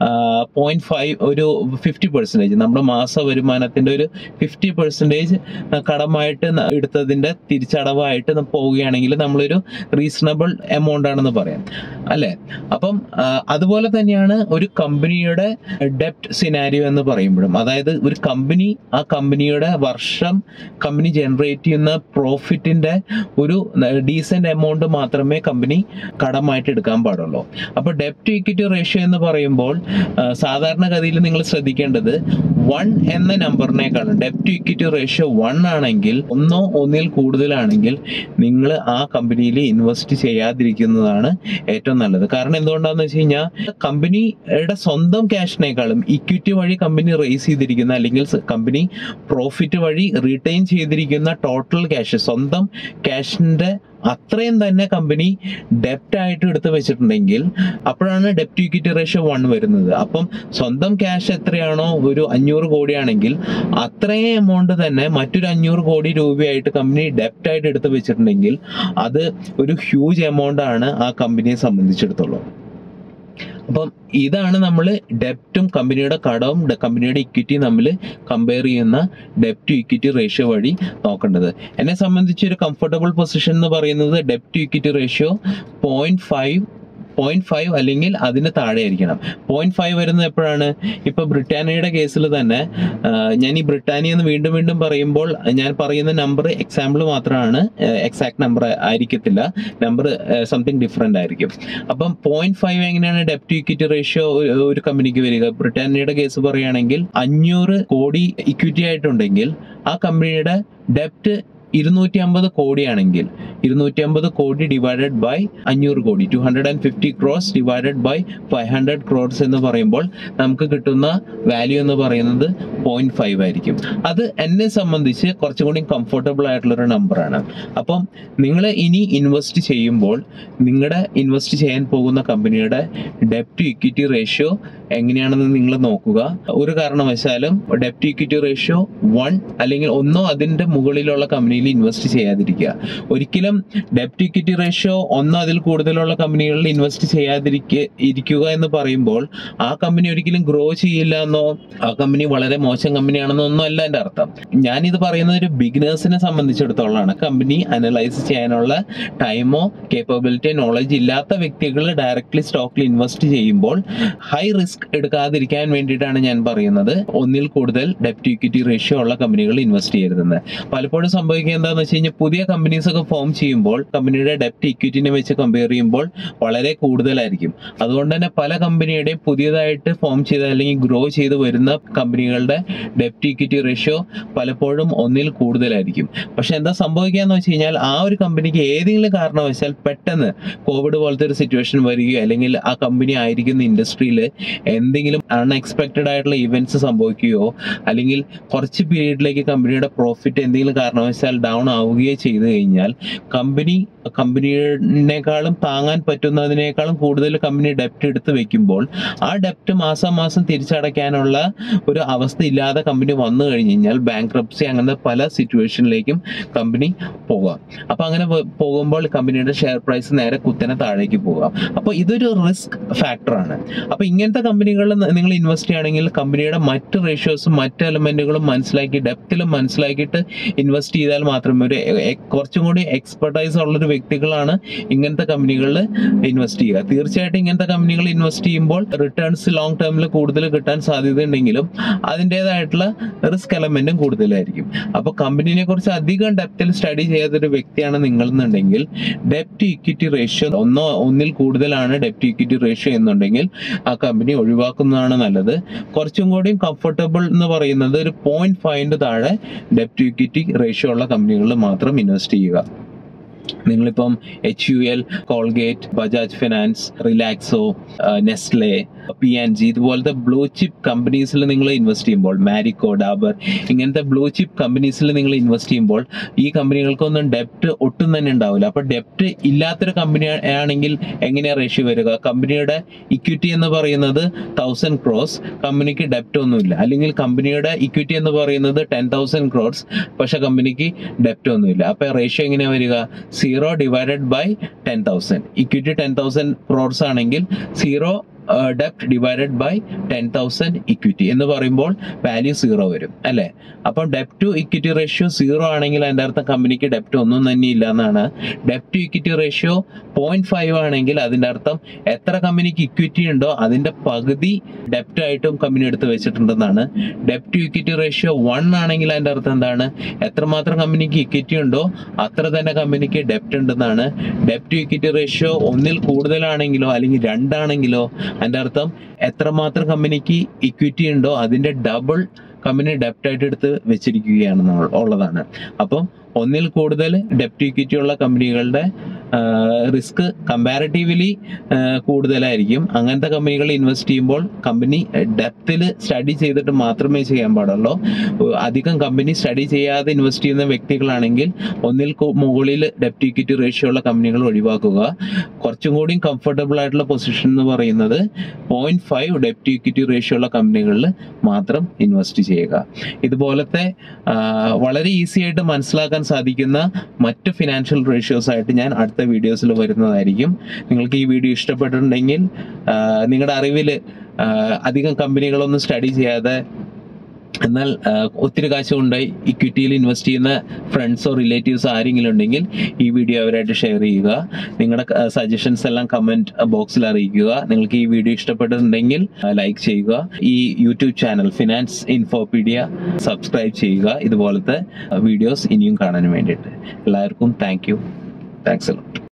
0.5 ഒരു 50%, നമ്മുടെ മാസ വരുമാനത്തിന്റെ ഒരു 50% കടമായിട്ട് എടുത്തതിന്റെ തിരിച്ചടവായിട്ട് പോവുകയാണെങ്കിൽ നമ്മളൊരു റീസണബിൾ എമൗണ്ട് ആണെന്ന് പറയാം, അല്ലെ? അപ്പം അതുപോലെ തന്നെയാണ് ഒരു കമ്പനിയുടെ ഡെപ്റ്റ് സിനാരിയോ എന്ന് പറയുമ്പോഴും. അതായത് ഒരു കമ്പനി, ആ കമ്പനിയുടെ കമ്പനി ജനറേറ്റ് ചെയ്യുന്ന പ്രോഫിറ്റിന്റെ ഒരു ഡീസെന്റ് എമൗണ്ട് മാത്രമേ കമ്പനി കടമായിട്ട് എടുക്കാൻ പാടുള്ളൂ. അപ്പൊ ഡെപ്റ്റ് ടു ഇക്വിറ്റി റേഷ്യോ എന്ന് പറയുമ്പോൾ സാധാരണഗതിയിൽ നിങ്ങൾ ശ്രദ്ധിക്കേണ്ടത് 1 എന്ന നമ്പറിനേക്കാളും ഡെപ്റ്റ് ടു ഇക്വിറ്റി റേഷ്യോ 1 ആണെങ്കിൽ, ഒന്നിൽ കൂടുതലാണെങ്കിൽ നിങ്ങൾ ആ കമ്പനിയിൽ ഇൻവെസ്റ്റ് ചെയ്യാതിരിക്കുന്നതാണ് ഏറ്റവും നല്ലത്. കാരണം എന്തുകൊണ്ടാന്ന് വെച്ച് കഴിഞ്ഞാൽ, കമ്പനിയുടെ സ്വന്തം ക്യാഷിനേക്കാളും ഇക്വിറ്റി വഴി കമ്പനി റേസ് ചെയ്തിരിക്കുന്ന അല്ലെങ്കിൽ കമ്പനി പ്രോഫിറ്റ് വഴി റീറ്റെയിൻ ചെയ്തിരിക്കുന്ന ടോട്ടൽ ക്യാഷ്, സ്വന്തം ക്യാഷിന്റെ അത്രയും തന്നെ കമ്പനി ഡെപ്റ്റ് ആയിട്ട് എടുത്ത് വെച്ചിട്ടുണ്ടെങ്കിൽ അപ്പോഴാണ് ഡെപ്റ്റ് ടു ഇക്വിറ്റി റേഷ്യോ 1 വരുന്നത്. അപ്പം സ്വന്തം ക്യാഷ് എത്രയാണോ, ഒരു 500 കോടിയാണെങ്കിൽ അത്രയും എമൗണ്ട് തന്നെ മറ്റൊരു 500 കോടി രൂപയായിട്ട് കമ്പനി ഡെപ്റ്റ് ആയിട്ട് എടുത്ത് വെച്ചിട്ടുണ്ടെങ്കിൽ അത് ഒരു ഹ്യൂജ് എമൗണ്ട് ആണ് ആ കമ്പനിയെ സംബന്ധിച്ചിടത്തോളം. അപ്പം ഇതാണ് നമ്മൾ ഡെപ്റ്റും കമ്പനിയുടെ കടവും കമ്പനിയുടെ ഇക്വിറ്റിയും തമ്മിൽ കമ്പയർ ചെയ്യുന്ന ഡെപ്റ്റ് ടു ഇക്വിറ്റി റേഷ്യോ വഴി നോക്കേണ്ടത്. എന്നെ സംബന്ധിച്ച് ഒരു കംഫർട്ടബിൾ പൊസിഷൻ എന്ന് പറയുന്നത് ഡെപ്റ്റ് ടു ഇക്വിറ്റി റേഷ്യോ 0.5 അല്ലെങ്കിൽ അതിന് താഴെ ആയിരിക്കണം. 0.5 വരുന്നത് എപ്പോഴാണ്? ഇപ്പൊ ബ്രിട്ടാനിയയുടെ കേസിൽ തന്നെ, ഞാൻ ഈ ബ്രിട്ടാനിയ എന്ന് വീണ്ടും വീണ്ടും പറയുമ്പോൾ ഞാൻ പറയുന്ന നമ്പർ എക്സാമ്പിൾ മാത്രമാണ്, എക്സാക്ട് നമ്പർ ആയിരിക്കത്തില്ല, നമ്പർ സംതിങ് ഡിഫറെന്റ് ആയിരിക്കും. അപ്പം 0.5 എങ്ങനെയാണ് ഡെപ്റ്റ് ടു ഇക്വിറ്റി റേഷ്യോ ഒരു കമ്പനിക്ക് വരിക? ബ്രിട്ടാനിയയുടെ കേസ് പറയുകയാണെങ്കിൽ 500 കോടി ഇക്വിറ്റി ആയിട്ടുണ്ടെങ്കിൽ ആ കമ്പനിയുടെ ഡെപ്റ്റ് 250 കോടിയാണെങ്കിൽ 250 കോടി ഡിവൈഡഡ് ബൈ 500 കോടി 250 crores ഡിവൈഡഡ് ബൈ 500 crores എന്ന് പറയുമ്പോൾ നമുക്ക് കിട്ടുന്ന വാല്യൂ എന്ന് പറയുന്നത് 0.5 ആയിരിക്കും. അത് എന്നെ സംബന്ധിച്ച് കുറച്ചും കൂടി കംഫർട്ടബിൾ ആയിട്ടുള്ളൊരു നമ്പറാണ്. അപ്പം നിങ്ങൾ ഇനി ഇൻവെസ്റ്റ് ചെയ്യുമ്പോൾ നിങ്ങളുടെ ഇൻവെസ്റ്റ് ചെയ്യാൻ പോകുന്ന കമ്പനിയുടെ ഡെപ്റ്റ് ടു ഇക്വിറ്റി റേഷ്യോ എങ്ങനെയാണെന്ന് നിങ്ങൾ നോക്കുക. ഒരു കാരണവശാലും ഡെപ്റ്റ് ടു ഇക്വിറ്റി റേഷ്യോ 1 അല്ലെങ്കിൽ 1 അതിൻ്റെ മുകളിലുള്ള കമ്പനിയിൽ ഇൻവെസ്റ്റ് ചെയ്യാതിരിക്കുക. ഒരിക്കലും ഡെപ്റ്റ് ടു ഇക്വിറ്റി റേഷ്യോ 1 അതിൽ കൂടുതലുള്ള കമ്പനികളിൽ ഇൻവെസ്റ്റ് ചെയ്യാതിരിക്കുക എന്ന് പറയുമ്പോൾ ആ കമ്പനി ഒരിക്കലും ഗ്രോ ചെയ്യില്ല എന്നോ ആ കമ്പനി വളരെ മോശം കമ്പനിയാണെന്നോ ഒന്നും അല്ല എൻ്റെ അർത്ഥം. ഞാനിത് പറയുന്നത് ഒരു ബിഗിനേഴ്സിനെ സംബന്ധിച്ചിടത്തോളമാണ്. കമ്പനി അനലൈസ് ചെയ്യാനുള്ള ടൈമോ കേപ്പബിലിറ്റിയോ നോളജ് ഇല്ലാത്ത വ്യക്തികൾ ഡയറക്റ്റ്ലി സ്റ്റോക്കിൽ ഇൻവെസ്റ്റ് ചെയ്യുമ്പോൾ ഹൈ റിസ്ക് എടുക്കാതിരിക്കാൻ വേണ്ടിയിട്ടാണ് ഞാൻ പറയുന്നത് ഒന്നിൽ കൂടുതൽ ഡെപ്റ്റ് ടു ഇക്വിറ്റി റേഷ്യോ ഉള്ള കമ്പനികൾ ഇൻവെസ്റ്റ് ചെയ്യരുതെന്ന്. പലപ്പോഴും സംഭവിക്കുക എന്താണെന്ന് വെച്ച് കഴിഞ്ഞാൽ പുതിയ കമ്പനീസ് ഒക്കെ ഫോം ചെയ്യുമ്പോൾ കമ്പനിയുടെ ഡെപ്റ്റ് ഇക്വിറ്റിനെ വെച്ച് കമ്പയർ ചെയ്യുമ്പോൾ വളരെ കൂടുതലായിരിക്കും. അതുകൊണ്ട് തന്നെ പല കമ്പനിയുടെയും പുതിയതായിട്ട് ഫോം ചെയ്ത അല്ലെങ്കിൽ ഗ്രോ ചെയ്ത് വരുന്ന കമ്പനികളുടെ ഡെപ്റ്റ് ഇക്വിറ്റി റേഷ്യോ പലപ്പോഴും ഒന്നിൽ കൂടുതലായിരിക്കും. പക്ഷെ എന്താ സംഭവിക്കാന്ന് വെച്ച് കഴിഞ്ഞാൽ ആ ഒരു കമ്പനിക്ക് ഏതെങ്കിലും കാരണവശാൽ പെട്ടെന്ന് കോവിഡ് പോലത്തെ ഒരു സിറ്റുവേഷൻ വരികയോ അല്ലെങ്കിൽ ആ കമ്പനി ആയിരിക്കുന്ന ഇൻഡസ്ട്രിയിൽ എന്തെങ്കിലും അൺഎക്സ്പെക്റ്റഡ് ആയിട്ടുള്ള ഇവന്റ്സ് സംഭവിക്കുകയോ അല്ലെങ്കിൽ കുറച്ച് പീരീഡിലേക്ക് കമ്പനിയുടെ പ്രോഫിറ്റ് എന്തെങ്കിലും കാരണവശാൽ ഡൗൺ ആവുകയോ ചെയ്തു കഴിഞ്ഞാൽ കമ്പനിയേക്കാളും താങ്ങാൻ പറ്റുന്നതിനേക്കാളും കൂടുതൽ കമ്പനി ഡെപ്റ്റ് എടുത്ത് വെക്കുമ്പോൾ ആ ഡെപ്റ്റ് മാസം തിരിച്ചടയ്ക്കാനുള്ള ഒരു അവസ്ഥ ഇല്ലാതെ കമ്പനി വന്നു കഴിഞ്ഞ് കഴിഞ്ഞാൽ ബാങ്ക്രപ്സി അങ്ങനത്തെ പല സിറ്റുവേഷനിലേക്കും കമ്പനി പോകാം. അപ്പൊ അങ്ങനെ പോകുമ്പോൾ കമ്പനിയുടെ ഷെയർ പ്രൈസ് നേരെ കുത്തനെ താഴേക്ക് പോകാം. അപ്പൊ ഇതൊരു റിസ്ക് ഫാക്ടറാണ്. അപ്പൊ ഇങ്ങനത്തെ കമ്പനികളിൽ നിങ്ങൾ ഇൻവെസ്റ്റ് ചെയ്യുകയാണെങ്കിൽ കമ്പനിയുടെ മറ്റ് റേഷ്യോസും മറ്റ് എലമെന്റുകളും മനസ്സിലാക്കി ഡെപ്തിലും മനസ്സിലാക്കിയിട്ട് ഇൻവെസ്റ്റ് ചെയ്താൽ മാത്രമേ ഒരു കുറച്ചും കൂടി എക്സ്പെർട്ടൈസ് ഉള്ളൊരു വ്യക്തികളാണ് ഇങ്ങനത്തെ കമ്പനികളിൽ ഇൻവെസ്റ്റ് ചെയ്യുക. തീർച്ചയായിട്ടും ഇങ്ങനത്തെ കമ്പനികൾ ഇൻവെസ്റ്റ് ചെയ്യുമ്പോൾ റിട്ടേൺസ് ലോങ് ടേമിൽ കൂടുതൽ കിട്ടാൻ സാധ്യതയുണ്ടെങ്കിലും അതിൻ്റെതായിട്ടുള്ള റിസ്ക് എലമെന്റും കൂടുതലായിരിക്കും. അപ്പൊ കമ്പനിനെ കുറിച്ച് അധികം ഡെപ്തിൽ സ്റ്റഡി ചെയ്യാത്തൊരു വ്യക്തിയാണ് നിങ്ങൾ എന്നുണ്ടെങ്കിൽ ഡെപ്റ്റ് ഇക്വിറ്റി റേഷ്യോ ഒന്നിൽ കൂടുതലാണ് ഡെപ്റ്റ് ഇക്വിറ്റി റേഷ്യോ എന്നുണ്ടെങ്കിൽ ആ കമ്പനി ഒഴിവാക്കുന്നതാണ് നല്ലത്. കുറച്ചും കൂടി കംഫർട്ടബിൾ എന്ന് പറയുന്നത് ഒരു 0.5 താഴെ ഡെപ്റ്റ് ഇക്വിറ്റി റേഷ്യോ ഉള്ള കമ്പനികളിൽ മാത്രം ഇൻവെസ്റ്റ് ചെയ്യുക. നിങ്ങളിപ്പം HUL, Colgate, Bajaj Finance, Relaxo, Nestle, P&G ഇതുപോലത്തെ ബ്ലൂ ചിപ്പ് കമ്പനീസിൽ നിങ്ങൾ ഇൻവെസ്റ്റ് ചെയ്യുമ്പോൾ മാരിക്കോ, ഡാബർ ഇങ്ങനത്തെ ബ്ലൂ ചിപ്പ് കമ്പനീസിൽ നിങ്ങൾ ഇൻവെസ്റ്റ് ചെയ്യുമ്പോൾ ഈ കമ്പനികൾക്കൊന്നും ഡെപ്റ്റ് ഒട്ടും തന്നെ ഉണ്ടാവില്ല. അപ്പൊ ഡെപ്റ്റ് ഇല്ലാത്തൊരു കമ്പനി ആണെങ്കിൽ എങ്ങനെയാ റേഷ്യോ വരിക? കമ്പനിയുടെ ഇക്വിറ്റി എന്ന് പറയുന്നത് 1000 crores, കമ്പനിക്ക് ഡെപ്റ്റ് ഒന്നുമില്ല. അല്ലെങ്കിൽ കമ്പനിയുടെ ഇക്വിറ്റി എന്ന് പറയുന്നത് 10,000 crores, പക്ഷെ കമ്പനിക്ക് ഡെപ്റ്റ് ഒന്നുമില്ല. അപ്പൊ റേഷ്യോ എങ്ങനെയാ വരിക? 0 divided by 10,000. ഇക്വിറ്റി 10,000 crores ആണെങ്കിൽ 0 ഡെപ്റ്റ് ഡിവൈഡഡ് ബൈ 10,000 ഇക്വിറ്റി എന്ന് പറയുമ്പോൾ വാല്യൂ 0 വരും അല്ലേ? അപ്പം ഡെപ്റ്റ് ടു ഇക്വിറ്റി റേഷ്യോ 0 ആണെങ്കിൽ അതിൻ്റെ അർത്ഥം കമ്പനിക്ക് ഡെപ്റ്റ് ഒന്നും തന്നെ ഇല്ല എന്നാണ്. ഡെപ്റ്റ് ടു ഇക്വിറ്റി റേഷ്യോ 0.5 ആണെങ്കിൽ അതിൻ്റെ അർത്ഥം എത്ര കമ്പനിക്ക് ഇക്വിറ്റി ഉണ്ടോ അതിൻ്റെ പകുതി ഡെപ്റ്റ് ആയിട്ടും കമ്പനി എടുത്ത് വെച്ചിട്ടുണ്ടെന്നാണ്. ഡെപ്റ്റ് ടു ഇക്വിറ്റി റേഷ്യോ 1 ആണെങ്കിൽ അതിൻ്റെ അർത്ഥം എന്താണ്? എത്രമാത്രം കമ്പനിക്ക് ഇക്വിറ്റി ഉണ്ടോ അത്ര തന്നെ കമ്പനിക്ക് ഡെപ്റ്റ് ഉണ്ടെന്നാണ്. ഡെപ്റ്റ് ടു ഇക്വിറ്റി റേഷ്യോ 1 കൂടുതലാണെങ്കിലോ അല്ലെങ്കിൽ 2 ആണെങ്കിലോ അതിൻ്റെ അർത്ഥം എത്രമാത്രം കമ്പനിക്ക് ഇക്വിറ്റി ഉണ്ടോ അതിൻ്റെ ഡബിൾ കമ്പനി ഡെപ്റ്റ് ആയിട്ട് എടുത്ത് വെച്ചിരിക്കുകയാണെന്ന് ഉള്ളതാണ്. അപ്പം 1 കൂടുതൽ ഡെപ്റ്റ് ഇക്വിറ്റി ഉള്ള കമ്പനികളുടെ റിസ്ക് കമ്പാരിറ്റീവ്ലി കൂടുതലായിരിക്കും. അങ്ങനത്തെ കമ്പനികൾ ഇൻവെസ്റ്റ് ചെയ്യുമ്പോൾ കമ്പനി ഡെപ്തിൽ സ്റ്റഡി ചെയ്തിട്ട് മാത്രമേ ചെയ്യാൻ പാടുള്ളൂ. അധികം കമ്പനി സ്റ്റഡി ചെയ്യാതെ ഇൻവെസ്റ്റ് ചെയ്യുന്ന വ്യക്തികളാണെങ്കിൽ 1 മുകളിൽ ഡെപ്റ്റ് ഇക്വിറ്റി റേഷ്യോ ഉള്ള കമ്പനികൾ ഒഴിവാക്കുക. കുറച്ചും കൂടി കംഫർട്ടബിൾ ആയിട്ടുള്ള പൊസിഷൻ എന്ന് പറയുന്നത് 0.5 ഡെപ്റ്റ് ഇക്വിറ്റി റേഷ്യോ ഉള്ള കമ്പനികളിൽ മാത്രം ഇൻവെസ്റ്റ് ചെയ്യുക. ഇതുപോലത്തെ വളരെ ഈസി ആയിട്ട് മനസ്സിലാക്കാൻ സാധിക്കുന്ന മറ്റ് ഫിനാൻഷ്യൽ റേഷ്യോസ് ആയിട്ട് ഞാൻ അടുത്ത വീഡിയോസിൽ വരുന്നതായിരിക്കും. നിങ്ങൾക്ക് ഈ വീഡിയോ ഇഷ്ടപ്പെട്ടിട്ടുണ്ടെങ്കിൽ നിങ്ങളുടെ അറിവിൽ അധികം കമ്പനികളൊന്നും സ്റ്റഡി ചെയ്യാതെ എന്നാൽ ഒത്തിരി കാശ് കൊണ്ടായി ഇക്വിറ്റിയിൽ ഇൻവെസ്റ്റ് ചെയ്യുന്ന ഫ്രണ്ട്സോ റിലേറ്റീവ്സോ ആരെങ്കിലും ഉണ്ടെങ്കിൽ ഈ വീഡിയോ അവരായിട്ട് ഷെയർ ചെയ്യുക. നിങ്ങളുടെ സജഷൻസ് എല്ലാം കമന്റ് ബോക്സിൽ അറിയിക്കുക. നിങ്ങൾക്ക് ഈ വീഡിയോ ഇഷ്ടപ്പെട്ടിട്ടുണ്ടെങ്കിൽ ലൈക്ക് ചെയ്യുക. ഈ YouTube channel Finance Infopedia subscribe ചെയ്യുക. ഇതുപോലത്തെ വീഡിയോസ് ഇനിയും കാണാൻ വേണ്ടിയിട്ട്. എല്ലാവർക്കും താങ്ക്സ് എ ലോട്ട്.